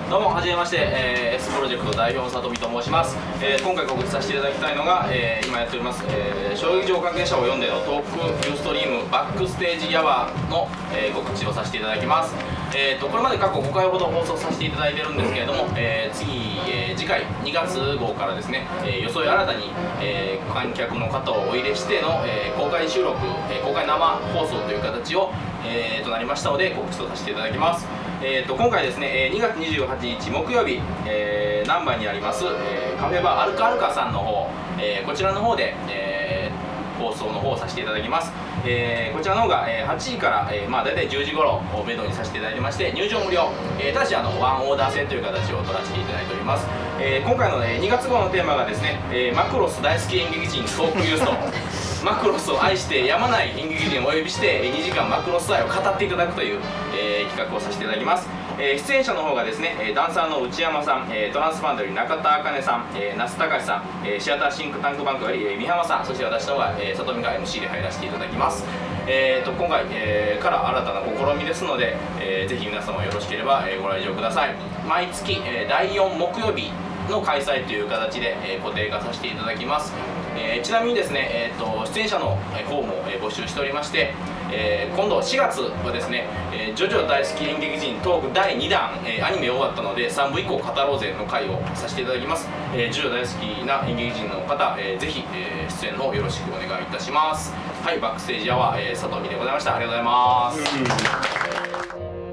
どうもはじめまして、S プロジェクト代表の里見と申します。今回告知させていただきたいのが、今やっております、小劇場関係者を読んでのトークユーストリームバックステージヤワーの、告知をさせていただきます。これまで過去5回ほど放送させていただいてるんですけれども、次回2月号からですね、よそい新たに、観客の方をお入れしての、公開収録、公開生放送という形を、となりましたので告知とさせていただきます。今回ですね、2月28日木曜日、難波にあります、カフェバーアルカアルカさんの方、こちらの方で、放送の方をさせていただきます。こちらの方が、8時から、大体10時頃をめどにさせていただいてまして、入場無料、ただしワンオーダー制という形を取らせていただいております。今回の、2月号のテーマがですね、マクロス大好き演劇人トークユーストマクロスを愛してやまない演劇人をお呼びして2時間マクロス愛を語っていただくという、企画をさせていただきます。出演者の方がですね、ダンサーの内山さん、トランスファンドより中田茜さん、那須隆さん、シアターシンクタンクバンクより三浜さん、そして私の方が、里見が MC で入らせていただきます。今回、から新たな試みですので、ぜひ皆様よろしければ、ご来場ください。毎月、第4木曜日の開催という形で、固定化させていただきます。ちなみにですね、出演者の方も募集しておりまして、今度4月はですね「ジョジョ大好き演劇人トーク第2弾」アニメ終わったので3部以降語ろうぜの回をさせていただきます。ジョジョ大好きな演劇人の方、ぜひ、出演の方よろしくお願いいたします。はい、バックステージアワー、里見でございました。ありがとうございます。